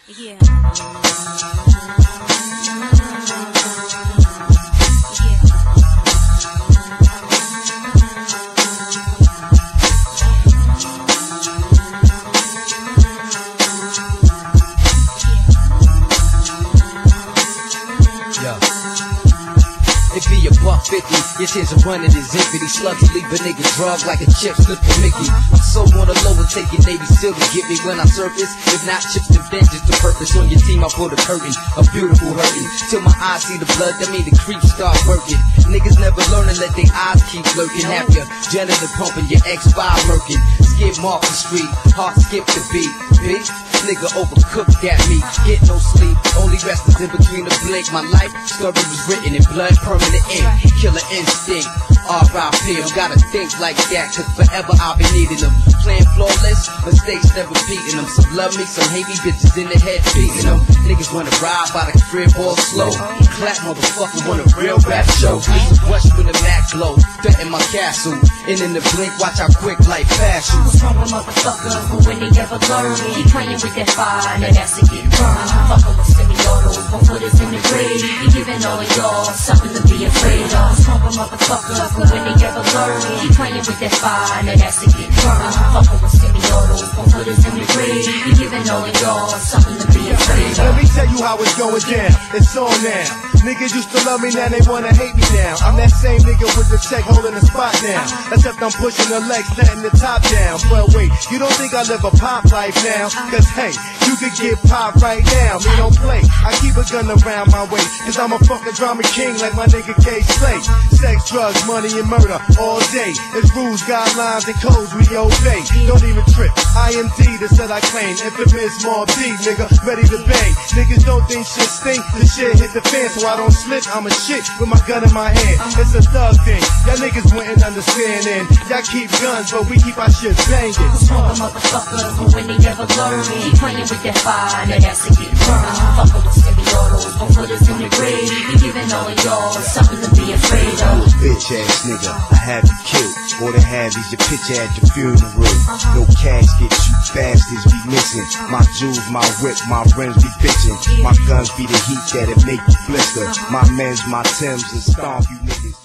Yeah. It be a $1.50, your tears are running is empty. Slugs leave a nigga drug like a chip slip for Mickey. I'm so on the low and taking Navy SEAL to get me when I surface. If not chips and vengeance, the purpose on your team, I pull the curtain. A beautiful hurting, till my eyes see the blood, that mean the creeps start working. Niggas never learn and let their eyes keep lurking. Have your janitor pumping, your X5 murking. Skip off the street, heart skip the beat. Bitch, nigga overcooked at me, get no sleep, only rested in between the blink. My life story was written in blood, permanent ink, killer instinct. R.I.P. Gotta think like that, cause forever I'll be needing them. Playing flawless, mistakes never beating them. Some love me, some hate me, bitches in the head beating them. Niggas wanna ride by the crib all slow. Clap motherfucker want a real rap show. Niggas rush when the Mac blow, threaten my castle. And in the blink, watch how quick life pass you. What's wrong with motherfuckers, but when they ever learn, keep playing with that fire, now that's to get burned. Fucking with semi-autos, gon' put us in the grave. Be giving all of y'all something to be afraid of. What's wrong with motherfuckers, but when they ever learn, keep playing with that fire, now that's to get burned. Fucking with semi-autos, gon' put us in the grave. Be giving all of y'all something to be afraid of. Let me tell you how it's going down, it's on now. Niggas used to love me, now they wanna hate me now. I'm that same nigga with the check holding the spot now. Except I'm pushing the legs, letting the top down. Well wait, you don't think I live a pop life now? Cause hey, you could get popped right now. Me don't play, I keep a gun around my waist. Cause I'm a fucking drama king like my nigga K-Slay. Sex, drugs, money and murder all day. It's rules, guidelines and codes we obey. Don't even trip, IMD, that's that I claim. Infamous Mob D, nigga, ready to bang. Niggas don't think shit stink, the shit hit the fan. So I don't slip, I'm a shit with my gun in my hand. It's a thug thing, y'all niggas wouldn't understand. And y'all keep guns, but we keep our shit banging. What's wrong with motherfuckers, but when they ever learn, keep playing with that fire, now that's to get burned. Fucking with semi-autos, gon' put us in the grave. Be giving all of y'all something to be afraid of. You a bitch ass nigga, I have you killed. All they have is your picture at the funeral. No casket, you bastards be missing. My jewels, my whip, my rims be bitching. My guns be the heat that'll make you blister. My men's, my Timbs, and stomp you niggas.